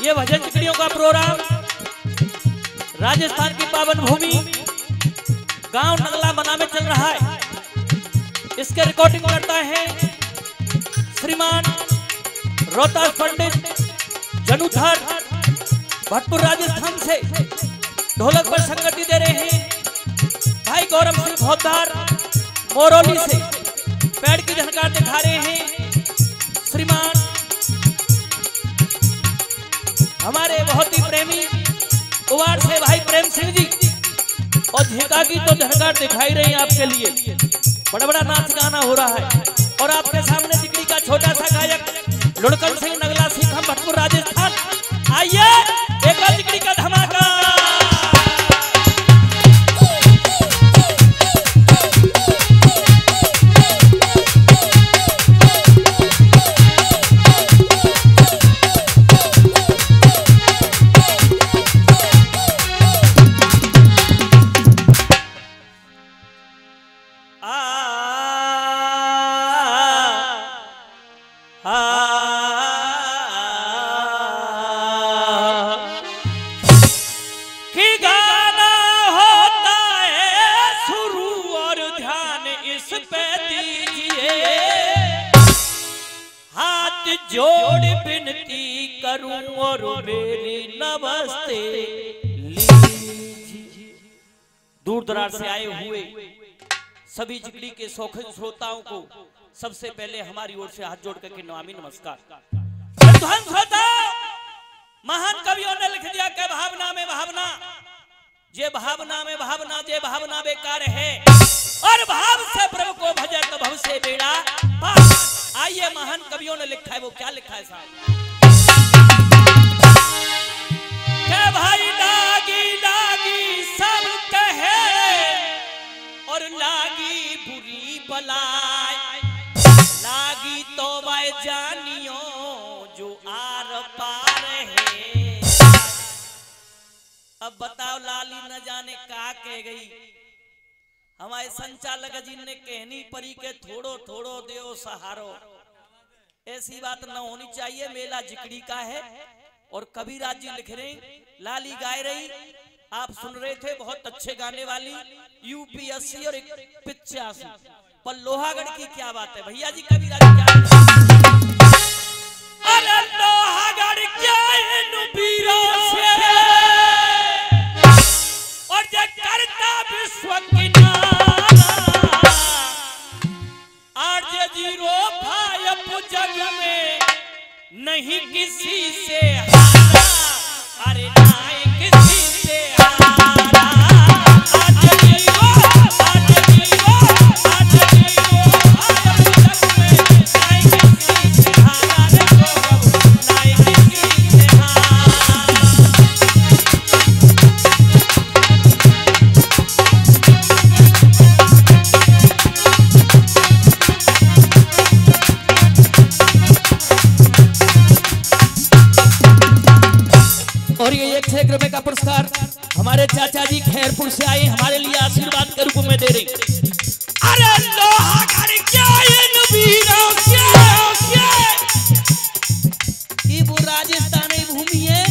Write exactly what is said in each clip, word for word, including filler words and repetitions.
ये भजन चिकड़ियों का प्रोग्राम राजस्थान की पावन भूमि गांव नगला मना में चल रहा है। इसके रिकॉर्डिंग करता है श्रीमान रोहतास पंडित जनुधर भटपुर राजस्थान से। ढोलक पर संगति दे रहे हैं भाई गौरव सिंह भौतार मोरौली से। पैड़ की झनकार दिखा रहे हैं श्रीमान हमारे बहुत ही प्रेमी उवाड़ से भाई प्रेम सिंह जी। और झेका की तो झनकार दिखाई रही है आपके लिए। बड़ा बड़ा नाच गाना हो रहा है और आपके सामने जिगड़ी का छोटा सा गायक लुड़कन सिंह नगला सिंह हम भटपुर राजस्थान। आइए एक और जिगड़ी का धमाका। जोड़ विनती करूं और मेरी नमस्ते लीजिए। दूर दराज से आए हुए सभी जिगड़ी के शौकीन श्रोताओं को सबसे पहले हमारी ओर से हाथ जोड़ करके नमामि नमस्कार। महान कवियों ने लिख दिया कि भावना में भावना, जे भावना में भावना, जे भावना बेकार है और भाव से प्रभु को भजे तो भव से बेड़ा पार। आइए महान कवियों ने लिखा है, वो क्या लिखा है साहब? के भाई लागी लागी सब कहे और लागी बुरी बलाय, लागी तो वह जानियो जो आर पार है। अब बताओ लाली न जाने का कह गई। हमारे संचालक जी ने कहनी परी के थोड़ो थोड़ो देओ सहारो। ऐसी बात न होनी चाहिए। मेला जिकड़ी का है और कबीराज जी लिख रहे, लाली गाय रही, आप सुन रहे थे, बहुत अच्छे गाने वाली यूपीएससी और पिचासी। पर लोहागढ़ की क्या बात है भैया जी? कबीराज क्या अरे लोहागढ़ क्या है नुबीरों से और जे करता विश्व की जीरो भाई जग में नहीं किसी से हारा। अरे नाय किसी से हारा। आज जीरो आज जीरो आज जीरो भाई जग में नाय किसी से हारा। देखो नाय किसी से हारा। और ये एक छह रुपए का पुरस्कार हमारे चाचा जी खैरपुर से आए, हमारे लिए आशीर्वाद के रूप में दे रहे। अरे लोहागढ़ क्या ये नुबीरों क्या क्या ये वो राजस्थानी भूमि है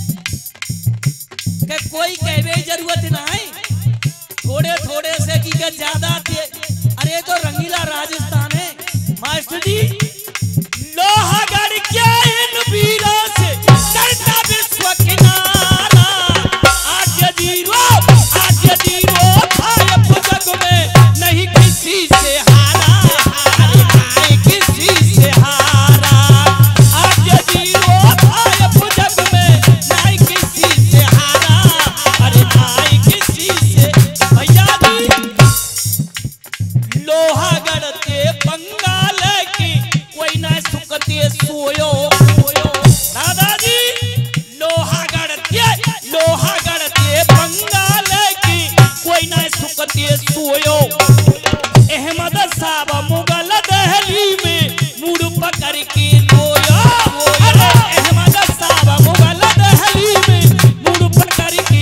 कि कोई कहवे जरूरत नहीं, थोड़े थोड़े से की के ज्यादा थे। अरे तो रंगीला राजस्थान है मास्टर जी। लोहागढ़ क्या ये नुबीरों से करता विश्व किनारा। आज जीरो आज जीरो भाई जग में नहीं किसी से हारा। अरे नहीं किसी से हारा। आज जीरो भाई जग में नहीं किसी से हारा। अरे नहीं किसी से। भैया जी लोहागढ़ के बंगाल की कोई ना सुकते सोयो दादाजी। लोहागढ़ के लोहागढ़ के बंगाल की कोई ना सुकते सोयो। अहमद साहब मुगल दहली में मुड़ पकड़ के लोयो। अरे अहमद साहब मुगल दहली में मुड़ पकड़ के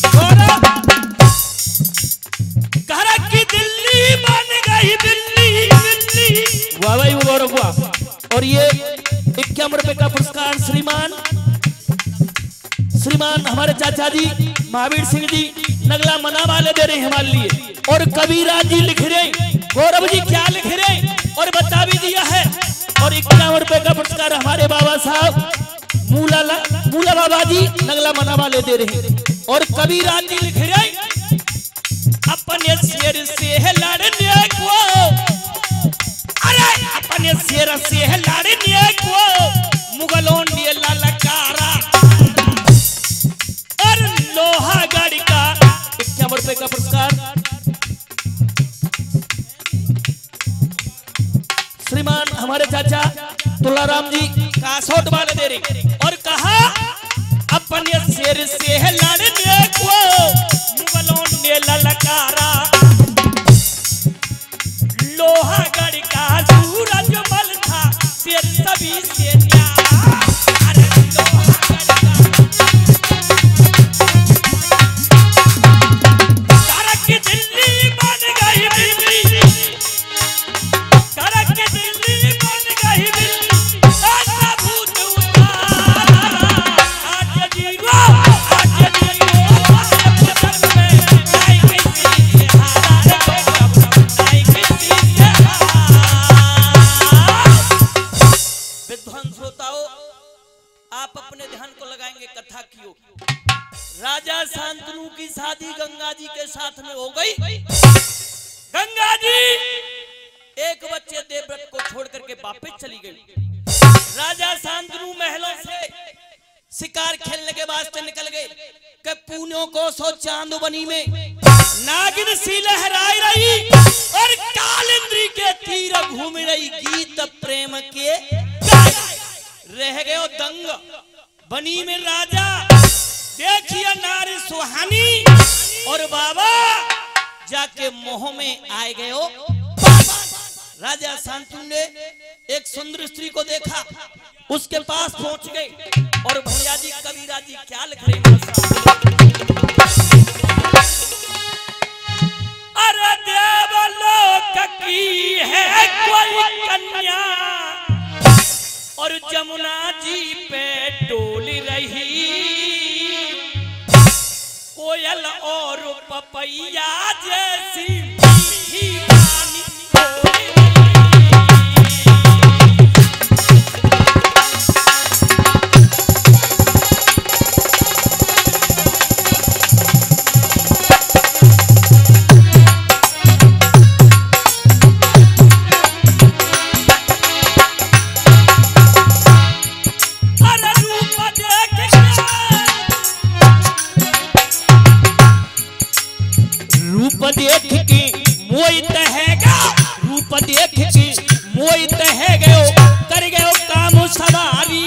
घर की दिल्ली बन गई दिल्ली दिल्ली। वाह भाई वाह। और ये इक्यावन रुपए का पुरस्कार श्रीमान श्रीमान हमारे चाचा जी महावीर सिंह जी नगला मना वाले दे रहे हैं हमारे लिए। और कबीरा जी लिख रहे, गौरव जी क्या लिख रहे और बता भी दिया है। और इक्यावन रुपए का पुरस्कार हमारे बाबा साहब मूला मूला बाबा जी नगला मना वाले दे रहे हैं। और कबीरा जी लिख रहे अपने शेर से लड़ने को, अरे अपने शेर से लड़ने को मुगलों ने ललकारा। और लोहागढ़ का इक्यावन रुपए का पुरस्कार श्रीमान हमारे चाचा तुलाराम जी कासोट वाले दे रहे। और कहा अपने शेर से लड़ने को मुगलों ने ललकारा। लोहागढ़ का सूरज मल था शेर सभी से न्यारा। अरे लोहागढ़ का करक दिल्ली बन गई दिल्ली, करक दिल्ली बन गई दिल्ली, ऐसा भूत उतारा। आज जीरो आज जीरो बदन में नहीं किसी से हारा रे कब नहीं किसी से हारा। विद्वान श्रोताओं आप अपने ध्यान को लगाएंगे कथा की ओर। राजा शांतनु की शादी गंगा जी के साथ में हो गई। गंगा जी एक बच्चे देवव्रत को छोड़ करके वापस चली गई। राजा शांतनु महलों से शिकार खेलने के वास्ते निकल गए कि पूनों को सो चांदबनी में नागिन सी लहराई रही और कालिंद्री के तीर घूम रही गीत प्रेम के रह गए दंग। बनी में राजा देखिए नारी सुहानी और बाबा जाके मोह में आए गए हो। राजा शांतनु ने एक सुंदर स्त्री को देखा, उसके पास पहुंच गए। और भैया जी कबीरा जी क्या लिख रहे हैं? अरे देवलोक की है कोई कन्या और जमुना जी पे डोल रही, कोयल और पपैया जैसी मीठी वाणी बोल रही। रूप देख के मोहित है गा, रूप देख के मोहित है गयो, कर गयो काम सवारी।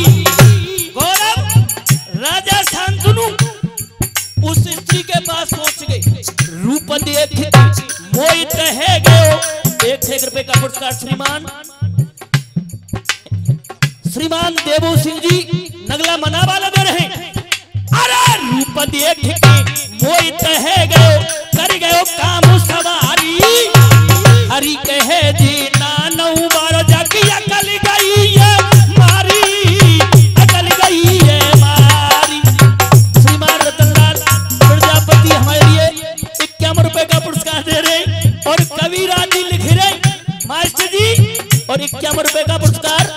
गौरव राजा शांतनु उस स्त्री के पास पहुंच गए। रूप देख के मोहित है गयो। एक एक रुपए का पुरस्कार श्रीमान श्रीमान देवो सिंह जी नगला मना वाला दे रहे। अरे रूप देख के मोहित है गयो, कर गयो काम सवारी। हरि कहे जी नानऊ बार जाकी अकल गई है मारी, अकल गई है मारी। श्रीमान रतनलाल प्रजापति हमारे लिए इक्यावन रुपए का पुरस्कार दे रहे। और कबीरा जी लिख रहे मास्टर जी और इक्यावन रुपए का पुरस्कार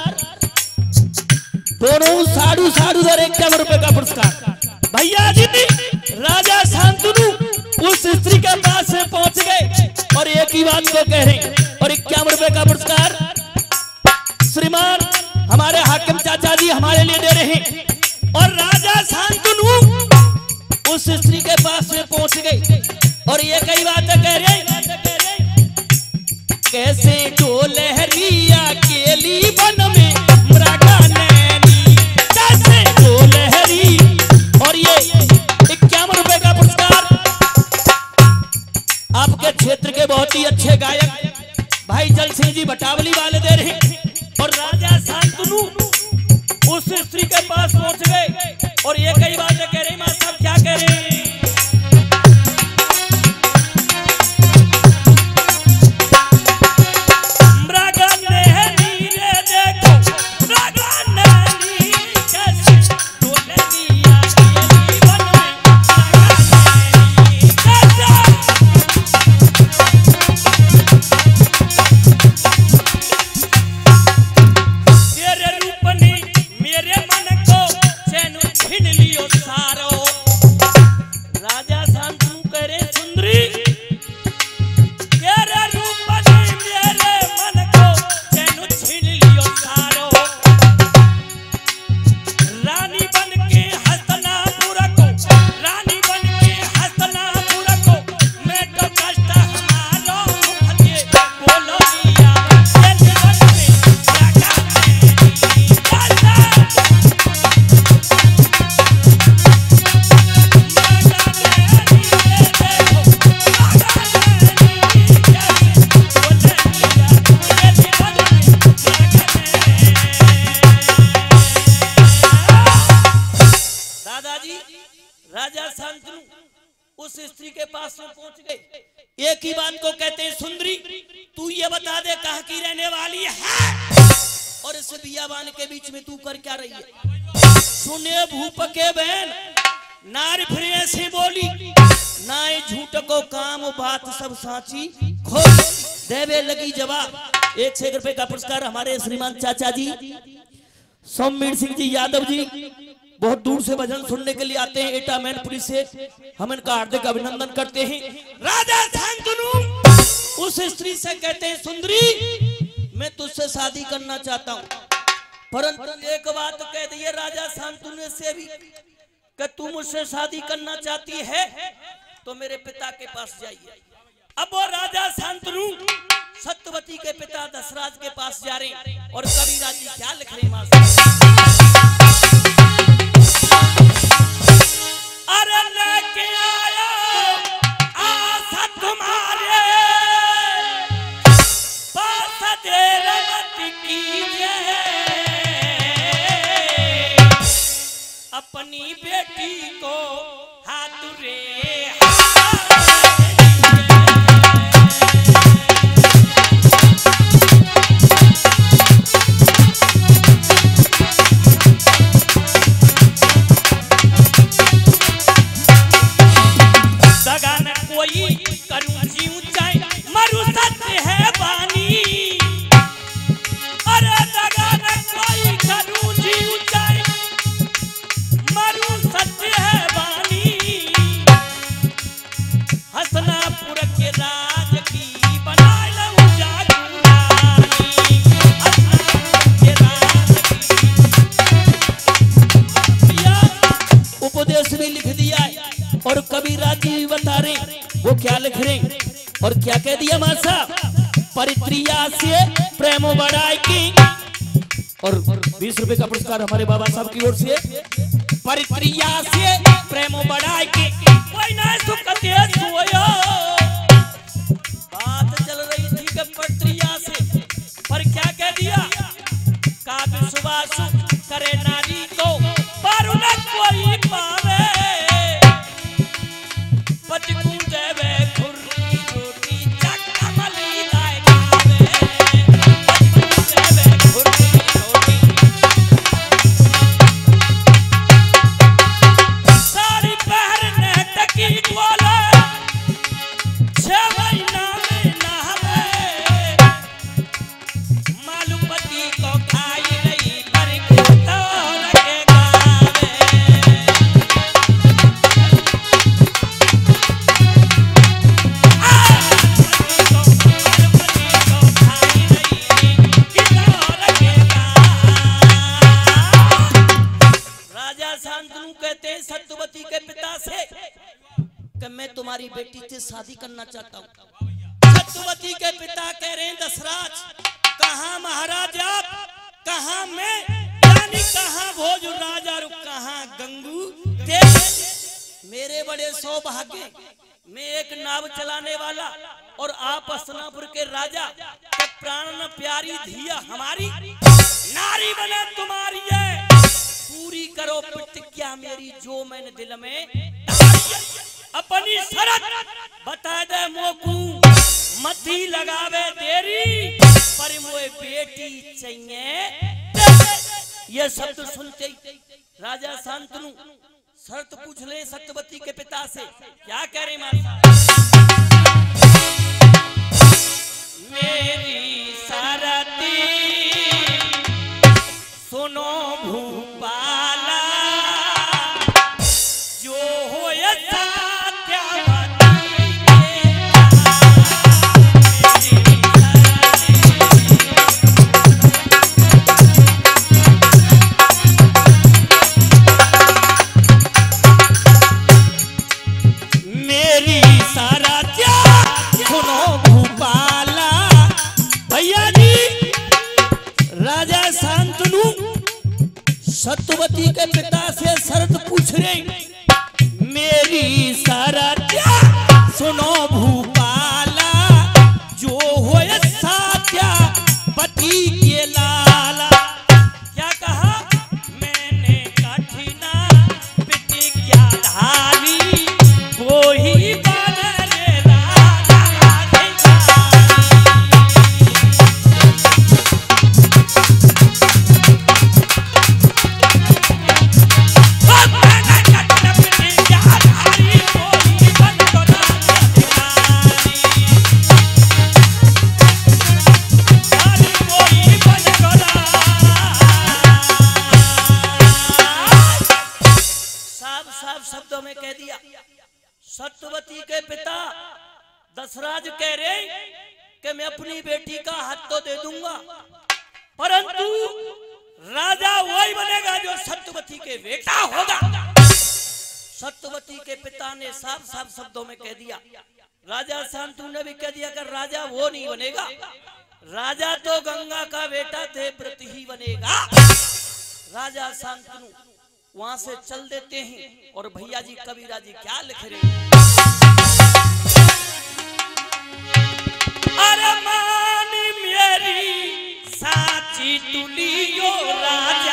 दोनों साढ़ू साढ़ू दर इक्यावन रुपए का पुरस्कार। भैया जी राजा शांतनु उस स्त्री के पास से पहुंच गए और एक ही बात को कह रहे। और इक्यावन रुपए का पुरस्कार श्रीमान हमारे हाकिम चाचा जी हमारे लिए दे रहे हैं। और राजा शांतनु उस स्त्री के पास से पहुंच गए और ये कई बातें कह रहे। कैसे जो लहरिया केली वन में मृगा नैनी, कैसे जो लहरी। और ये इक्यावन रुपए का पुरस्कार आपके क्षेत्र के बहुत ही अच्छे गायक भाई जल सिंह जी बटावली वाले दे रहे हैं। और राजा शांतनु उस स्त्री के पास पहुंच गए और ये कई बातें कह रहे। मां साहब क्या कह रहे हैं? देखो मृगा नैनी कैसे डोल दिया। पास में पहुंच गए। एक ही बात को कहते हैं, सुंदरी तू ये बता दे कहाँ की रहने वाली है और इस बियाबान के बीच में तू कर क्या रही है। सुने भूप के बहन, नारी फिर ऐसे बोली, ना झूठ को काम बात सब साची खोल देवे लगी जवाब। एक सौ रुपए का पुरस्कार हमारे श्रीमान चाचा जी सोमवीर सिंह जी यादव जी बहुत दूर से भजन सुनने के लिए आते हैं एटा मैनपुरी से, हम इनका हार्दिक अभिनंदन करते हैं। राजा शांतनु उस स्त्री से कहते हैं, सुंदरी मैं तुझसे शादी करना चाहता हूँ, परंतु एक बात कह दिए राजा शांतनु से भी कि तू मुझसे शादी करना चाहती है तो मेरे पिता के पास जाइए। अब वो राजा शांतनु सत्यवती के पिता दशराज के पास जा रहे और कबीरा जी क्या लिख रहे हैं, अरे लेके आया आशा तुम्हारे पास देर मत कीजिए, अपनी बेटी को हाथ रे और कबीरा जी बता रहे वो क्या लिख रहे और क्या कह दिया मासा, परित्रिया से प्रेम बढ़ाई की। और बीस रुपए का पुरस्कार हमारे बाबा साहब की ओर से, परित्रिया से प्रेम बढ़ाई की कोई ना सुख दे सोयो। बात चल रही थी कि परित्रिया से, पर क्या कह दिया, का विश्वास करे नारी को पर न कोई पावे, सत्यवती के पिता से कि मैं तुम्हारी बेटी से शादी करना चाहता हूँ। सत्यवती के पिता कह रहे हैं, दशराज कहाँ महाराज आप, कहाँ मैं, यानी कहाँ भोज राजा और कहाँ गंगू देव। मेरे बड़े सौभाग्य, मैं एक नाव चलाने वाला और आप हस्तिनापुर के राजा के प्राण प्यारी धिया हमारी नारी बने तुम्हारी है, पूरी करो प्रतिज्ञा मेरी जो मैंने दिल में अपनी शर्त बता दे मोकू मती लगावे देरी, पर मोए बेटी चाहिए। ये शब्द सुनते राजा शांतनु शर्त पूछ ले सत्यवती के पिता से, क्या कह रहे माता, मेरी शरती सुनो भूपाला, जो हो मेरी सारा क्या सुनो भूपाला। भैया जी राजा शांतनु सत्यवती के पिता से शर्त पूछ रहे, मेरी सारा क्या सुनो भूपाला, जो हो सात्या पति के लाला। क्या कहा, मैंने कठिना प्रतिज्ञा धारी वो ही बने दशराज कह रहे कि मैं अपनी बेटी का हाथ तो दे दूंगा, परंतु राजा वही बनेगा जो सत्यवती के बेटा होगा। सत्यवती के पिता ने साफ साफ शब्दों में कह दिया, राजा शांतनु ने भी कह दिया कि राजा वो नहीं बनेगा, राजा तो गंगा का बेटा देवव्रत ही बनेगा। राजा शांतनु वहां से चल देते हैं और भैया जी कबीरा जी क्या लिख रहे हैं, अरे मान मेरी साची तुलियो राजा,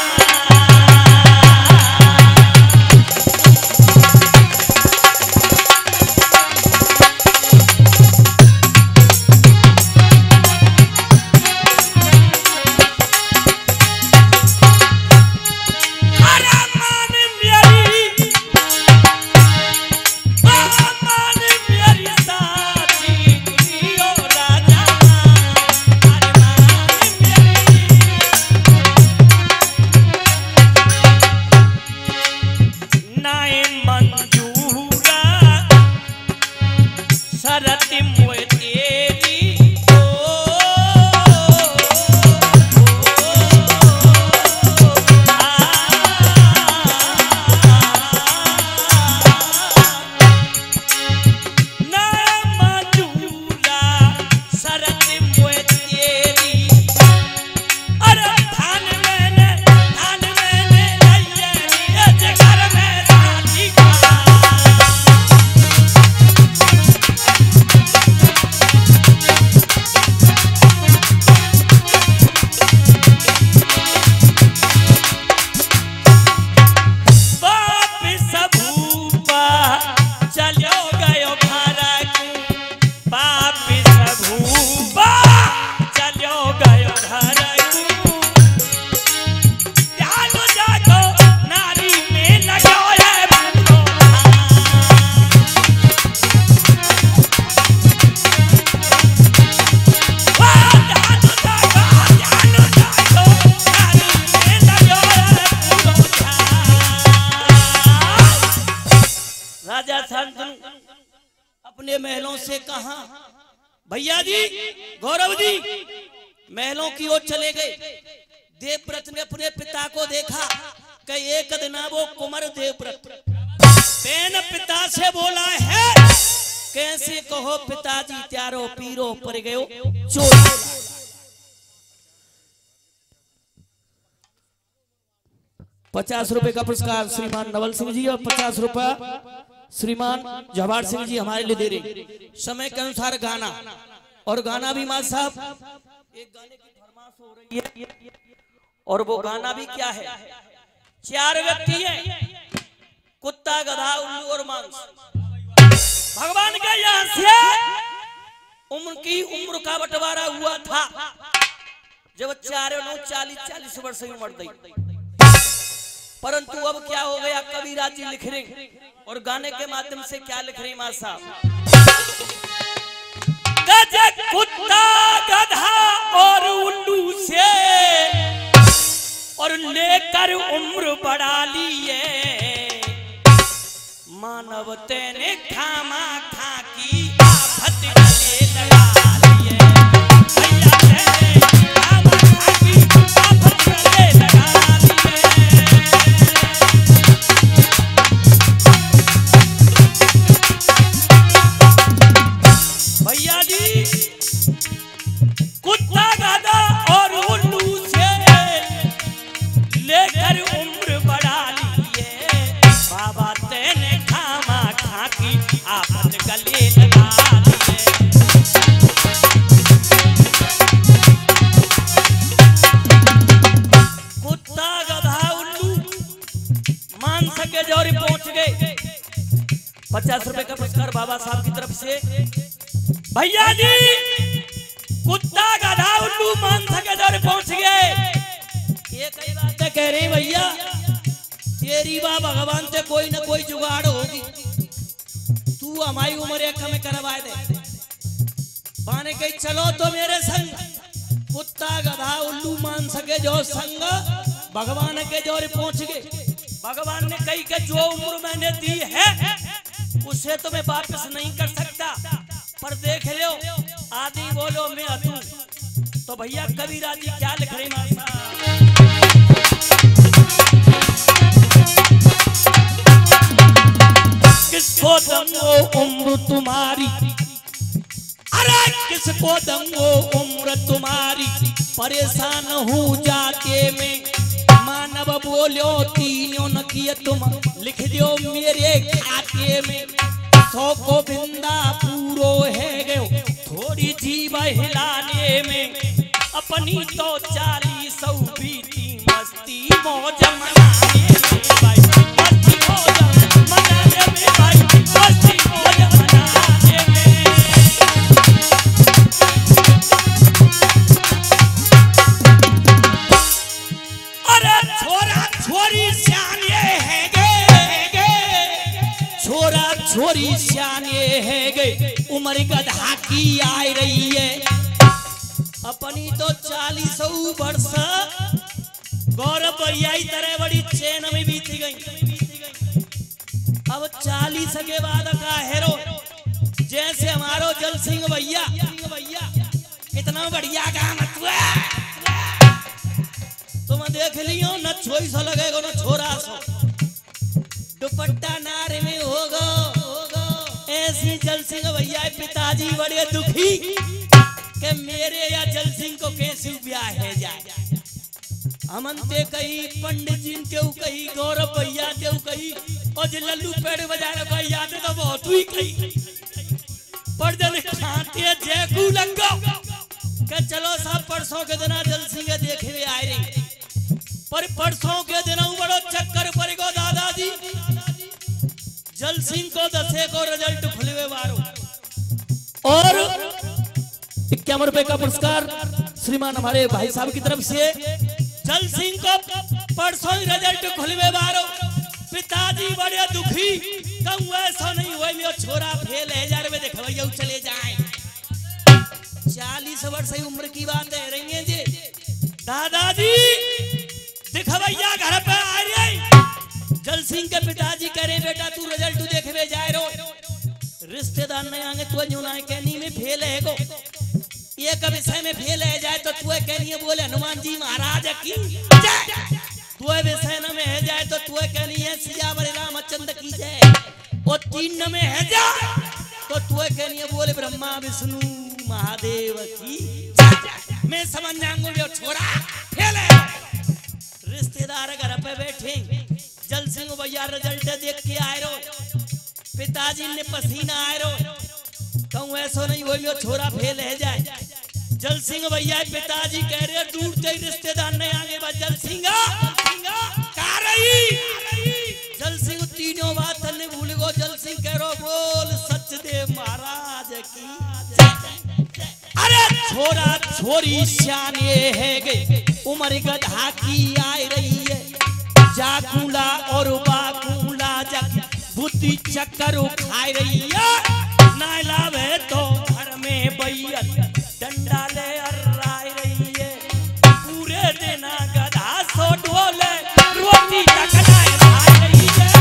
अपने महलों से कहा भैया जी गौरव जी महलों की ओर चले गए। देवव्रत ने अपने पिता को देखा कि एक दिन वो कुंवर देवव्रत बेन पिता से बोला है, कैसे कहो पिताजी त्यारो पीरो पर गयो चोर। पचास रुपए का पुरस्कार श्रीमान नवल सिंह जी और पचास रुपए श्रीमान जवाहर सिंह जी हमारे लिए दे रहे। समय के अनुसार गाना और गाना भी मां साहब एक गाने की फरमाइश हो रही है और वो गाना भी क्या है, चार व्यक्ति हैं, कुत्ता गधा उल्लू और मांस। भगवान के यहाँ से उम्र की उम्र का बंटवारा हुआ था जब चारों लोग चालीस चालीस वर्ष की उम्र गई, परंतु अब क्या हो गया, कबीरा जी लिख रहे और गाने के माध्यम से क्या लिख रही मां साहब, गज कुत्ता गधा और उल्लू से और लेकर उम्र बढ़ा लिए, मानवते ने खामा खा की आफत गले लगा लिए, भैया ने खामा खा की आफत गले लगा लिए। भैया जी कुत्ता गधा और उल्लू से लेकर उम्र बढ़ा लिए, बाबा तेने खामा खा की आफत गले लगा लिए। कुत्ता गधा उल्लू मान सके जोरी पहुंच गए। पचास रुपए का पुरस्कार बाबा साहब की तरफ से। भैया जी कुत्ता गधा उल्लू मान सके जोरी पहुंच गए। ये कई बातें कह रही भैया, तेरी बा भगवान से कोई ना कोई जुगाड़ होगी, तू हमारी उम्र एक हमें करवाए दे। पाने के चलो तो मेरे संग, कुत्ता गधा उल्लू मान सके जो संग भगवान के जोर पहुंच गए। भगवान ने कही कि जो उम्र मैंने दी है उसे तो मैं वापस नहीं कर सकता, देख लो आदि बोलो मैं अतु। तो भैया कबीरा जी क्या लिख रहे मासा, किसको दंगो उम्र तुम्हारी, अरे किसको दंगो उम्र तुम्हारी, परेशान हूँ जाके मैं, मानव बोलो तीनों न किए तुम, लिख दो मेरे खाते में, सौ को बिंदा पूरो है गयो थोड़ी जीव हिलाने में, अपनी तो चालीस सौ बीती मस्ती मौज मनाने में भाई, मस्ती मौज मनाने में भाई, मस्ती मौज मनाने में। अरे छोरा छोरी सियाने है गे, छोरा छोरी सियाने है गे, उम्र गधा की आई रही है, अपनी तो चालीस वर्ष गौरव भैया तरह बड़ी चैन में बीत गई। अब चालीस के बाद का हेरो जैसे हमारो जल सिंह भैया, कितना बढ़िया काम है, तुम देख लियो न छोई सो लगेगा न छोरा सो, दुपट्टा नारे में होगा, ऐसी जल सिंह भैया पिताजी बड़े दुखी के मेरे या जल सिंह को कैसे ब्याह है जाए, हमनते कही पंडित जी के कही गौरव भैया के कही और जो लल्लू पेड़ बजा रहे भैया ने तो बहुत ही कही, पर जन खाते जयकू लंगो के चलो सब परसों के दिन जल सिंह देखे हुए आए रहे, पर परसों के दिन बड़ो चक्कर पर गो दादाजी, जल सिंह को दसे को रिजल्ट खुलवे बारो, और इक्यावन रुपए का पुरस्कार श्रीमान हमारे भाई साहब की तरफ से, जल सिंह को परसों रिजल्ट खुलवे बारो, पिताजी बड़े दुखी, कहूँ ऐसा नहीं हुआ मेरा छोरा फेल है हजार में देखवैया चले जाए, चालीस वर्ष की उम्र की बात है रही है जी, दादाजी दिखवैया घर पे आ रहे, जल सिंह के पिताजी कह रहे बेटा तू रिजल्ट देखवे जाए रो, रिश्तेदार नहीं आगे तू यूना कहनी में फेल है गो, ये कब विषय में फेल है जाए तो तू कहनी है बोले हनुमान जी महाराज की जय, तू विषय में है जाए तो तू कहनी है सियावर रामचंद्र की जय, और तीन में है जाए तो तू कहनी है बोले ब्रह्मा विष्णु महादेव की जय, मैं समझ जाऊंगा छोरा फेल है। रिश्तेदार घर पे बैठे, जल सिंह भैया रिजल्ट देख के आए रो, पिताजी ने पसीना आए रो, कहूँ ऐसा नहीं हो छोरा फेल है जाए, जल सिंह भैया पिताजी कह रहे दूर से रिश्तेदार नहीं आगे बा, जल सिंह कहा रही, जल सिंह तीनों बात ने भूल गो, जल सिंह कह रो बोल सचदेव महाराज की जय, अरे छोरा छोरी सियाने है गे, उम्र गधा की आई रही है, जाकूला और बाकूला जग बुद्धि चक्कर खाई रही है, ना लाभ है तो घर में बैया डंडा ले अर्राई रही है, पूरे दिन गधा सो ढोले रोटी टकराए खाई रही है।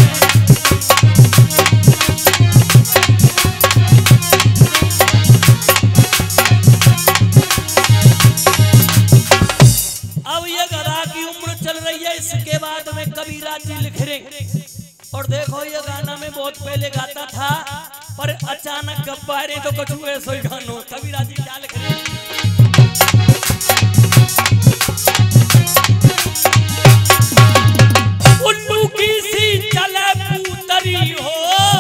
अब ये गधा की उम्र चल रही है, इसके बाद में कबीरा जी लिख रहे, और देखो ये गाना में बहुत पहले गाता था, पर अचानक गब्बारे तो कछु ऐसा ही गानो, कबीरा जी क्या लिख रहे, उल्लू की सी चले पूतरी हो,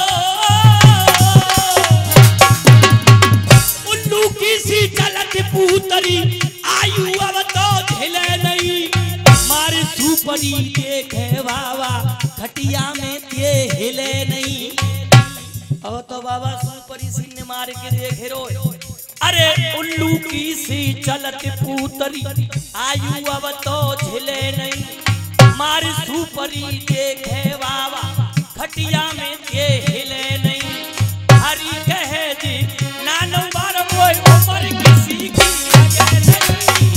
उल्लू की सी चलत पूतरी, आयु अब तो झेले नहीं, मारे सुपरी देखे बाबा खटिया में ते हिले नहीं, अब तो बाबा सुपरी सिंह ने मार के देखे रो, अरे उल्लू की सी चलत पूतरी, आयु अब तो झेले नहीं, मार सुपरी देखे बाबा खटिया में ते हिले नहीं, हरी कहे जी नानो बार कोई उम्र किसी की लगे नहीं,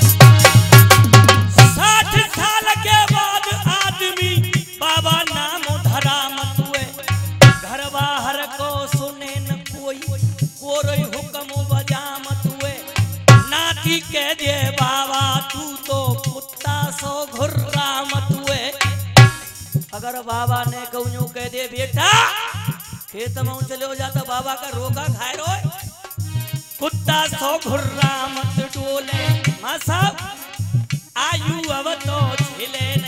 साठ साल के बाद आदमी बाबा नाम बाबा ने कहूँ कह दे बेटा खेत में चले हो जाता बाबा का रोका खाए रो कुत्ता सो घुर्रा मत डोले मां साहब आयु अब तो झेले